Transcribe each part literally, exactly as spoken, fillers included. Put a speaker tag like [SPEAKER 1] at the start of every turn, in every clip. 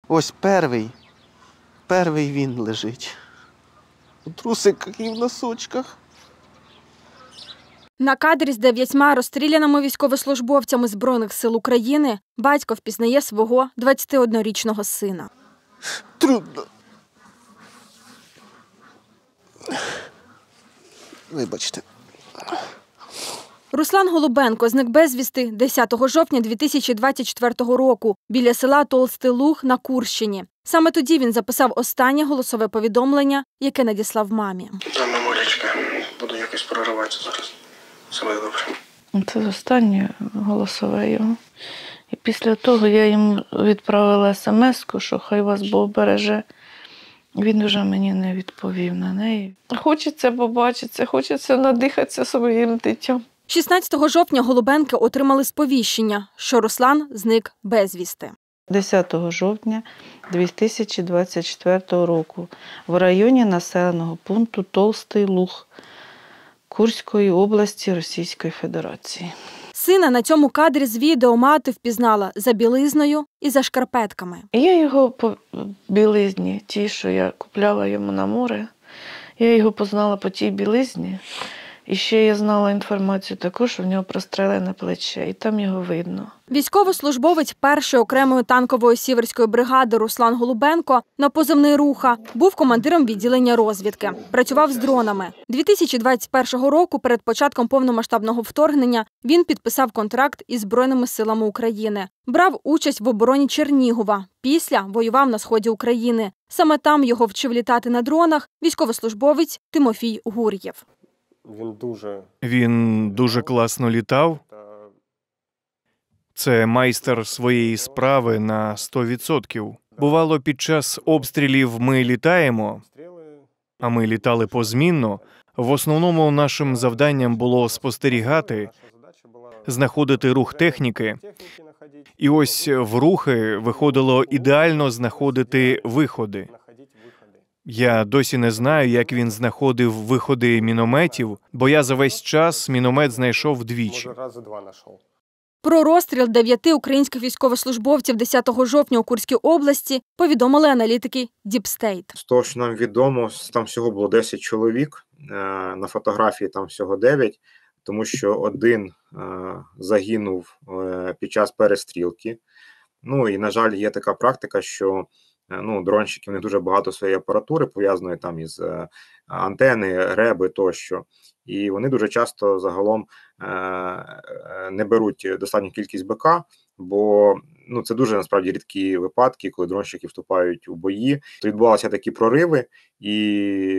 [SPEAKER 1] Ось перший, перший він лежить. У трусиках і в носочках.
[SPEAKER 2] На кадрі з дев'ятьма розстріляними військовослужбовцями Збройних сил України батько впізнає свого двадцятиоднорічного сина.
[SPEAKER 1] Трудно. Вибачте.
[SPEAKER 2] Руслан Голубенко зник безвісти десятого жовтня дві тисячі двадцять четвертого року біля села Толстий Луг на Курщині. Саме тоді він записав останнє голосове повідомлення, яке надіслав мамі.
[SPEAKER 3] Там мамулечка, буду якось прориватися зараз. Все буде добре.
[SPEAKER 4] Це останнє голосове його. І після того я йому відправила смс-ку, що хай вас Бог береже. Він вже мені не відповів на неї. Хочеться побачитися, хочеться надихатися своїм дитям.
[SPEAKER 2] шістнадцятого жовтня Голубенки отримали сповіщення, що Руслан зник безвісти.
[SPEAKER 4] десятого жовтня дві тисячі двадцять четвертого року в районі населеного пункту Толстий Луг Курської області Російської Федерації.
[SPEAKER 2] Сина на цьому кадрі з відео мати впізнала за білизною і за шкарпетками.
[SPEAKER 4] Я його по білизні, ті, що я купляла йому на море, я його познала по тій білизні. І ще я знала інформацію також, що в нього прострелене плече, і там його видно.
[SPEAKER 2] Військовослужбовець першої окремої танкової сіверської бригади Руслан Голубенко на позивний «Руха» був командиром відділення розвідки. Працював з дронами. дві тисячі двадцять першого року, перед початком повномасштабного вторгнення, він підписав контракт із Збройними силами України. Брав участь в обороні Чернігова. Після воював на сході України. Саме там його вчив літати на дронах військовослужбовець Тимофій Гур'єв.
[SPEAKER 5] Він дуже...
[SPEAKER 6] Він дуже класно літав. Це майстер своєї справи на сто відсотків. Бувало, під час обстрілів ми літаємо, а ми літали позмінно. В основному нашим завданням було спостерігати, знаходити рух техніки. І ось в рухи виходило ідеально знаходити виходи. Я досі не знаю, як він знаходив виходи мінометів, бо я за весь час міномет знайшов двічі.
[SPEAKER 2] Про розстріл дев'яти українських військовослужбовців десятого жовтня у Курській області повідомили аналітики Deep State.
[SPEAKER 7] З того, що нам відомо, там всього було десять чоловік, на фотографії там всього дев'ять, тому що один загинув під час перестрілки. Ну і, на жаль, є така практика, що ну, дронщиків не дуже багато своєї апаратури, пов'язаної там із е, антени, реби тощо. І вони дуже часто загалом е, не беруть достатню кількість БК, бо ну, це дуже насправді рідкі випадки, коли дронщики вступають у бої. То відбувалися такі прориви, і,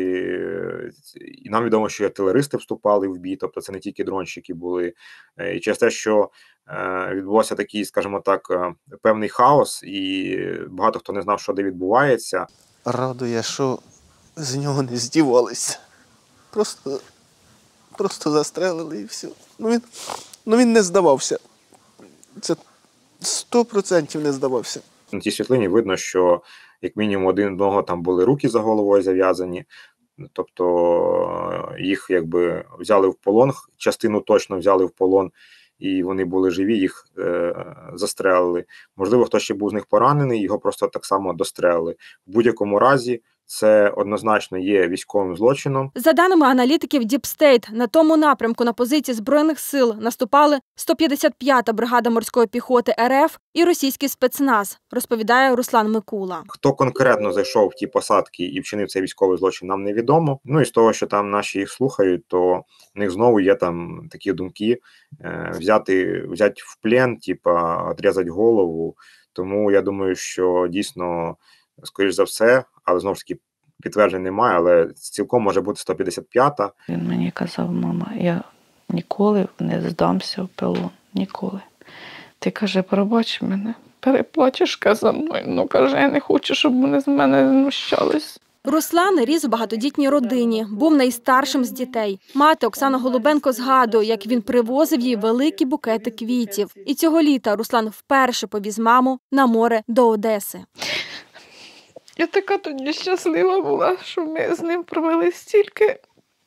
[SPEAKER 7] і нам відомо, що і артилеристи вступали в бій, тобто це не тільки дронщики були. І через те, що відбувався такий, скажімо так, певний хаос, і багато хто не знав, що де відбувається.
[SPEAKER 1] Радує, що з нього не здівалися. Просто, просто застрелили і все. Ну він, ну він не здавався. Це сто відсотків не здавався.
[SPEAKER 7] На тій світлині видно, що як мінімум один одного там були руки за головою зав'язані. Тобто їх якби взяли в полон, частину точно взяли в полон, і вони були живі, їх е, застрелили. Можливо, хтось ще був з них поранений, його просто так само дострелили. В будь-якому разі це однозначно є військовим злочином.
[SPEAKER 2] За даними аналітиків Deep State, на тому напрямку на позиції Збройних сил наступали сто п'ятдесят п'ята бригада морської піхоти РФ і російський спецназ, розповідає Руслан Микула.
[SPEAKER 7] Хто конкретно зайшов в ті посадки і вчинив цей військовий злочин, нам невідомо. Ну і з того, що там наші їх слухають, то в них знову є там такі думки е, взяти, взяти в плен, типа відрізати голову. Тому я думаю, що дійсно, скоріш за все, але знову ж таки підтверджень немає, але цілком може бути сто п'ятдесят п'ята.
[SPEAKER 4] Він мені казав: мама, я ніколи не здамся в полон, ніколи. Ти, каже, пробач мене, переплачеш за мною. Ну, каже, я не хочу, щоб вони з мене знущались.
[SPEAKER 2] Руслан ріс у багатодітній родині, був найстаршим з дітей. Мати Оксана Голубенко згадує, як він привозив їй великі букети квітів. І цього літа Руслан вперше повіз маму на море до Одеси.
[SPEAKER 4] Я така тоді щаслива була, що ми з ним провели стільки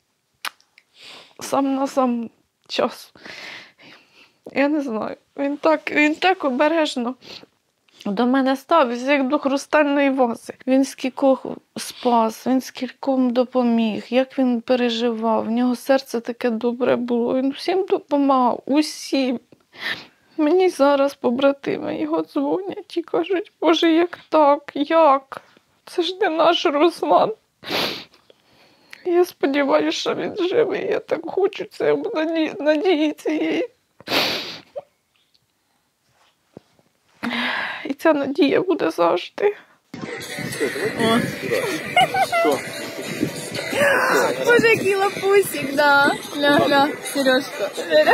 [SPEAKER 4] сам на сам час. Я не знаю, він так, він так обережно До мене ставився, як до хрустальної вази. Він скількох спас, він скільком допоміг, як він переживав. В нього серце таке добре було. Він всім допомагав, усім. Мені зараз побратими його дзвонять і кажуть, Боже, як так, як? Це ж не наш Руслан. Я сподіваюся, що він живий. Я так хочу це надії цієї. І ця надія буде завжди.
[SPEAKER 5] Боже, який лапусик, да. Ля-ля, Сережка.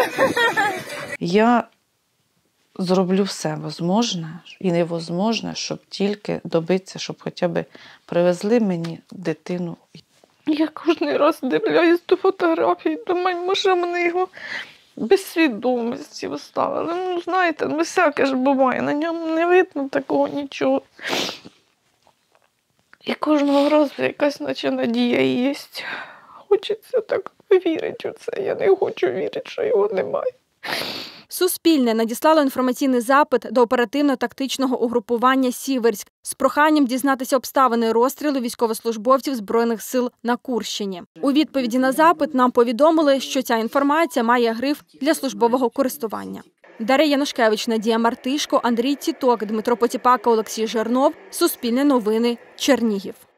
[SPEAKER 4] Я зроблю все можливе і невозможне, щоб тільки добитися, щоб хоча б привезли мені дитину. Я кожен раз дивляюсь до фотографій, думаю, може вони його без свідомості вставили. Ну, знаєте, ну всяке ж буває, на ньому не видно такого нічого. І кожного разу якась наче надія є. Хочеться так вірити у це. Я не хочу вірити, що його немає.
[SPEAKER 2] Суспільне надіслало інформаційний запит до оперативно-тактичного угрупування «Сіверськ» з проханням дізнатися обставини розстрілу військовослужбовців Збройних сил на Курщині. У відповіді на запит нам повідомили, що ця інформація має гриф для службового користування. Дар'я Янушкевич, Надія Мартишко, Андрій Тіток, Дмитро Потіпака, Олексій Жернов. Суспільне новини. Чернігів.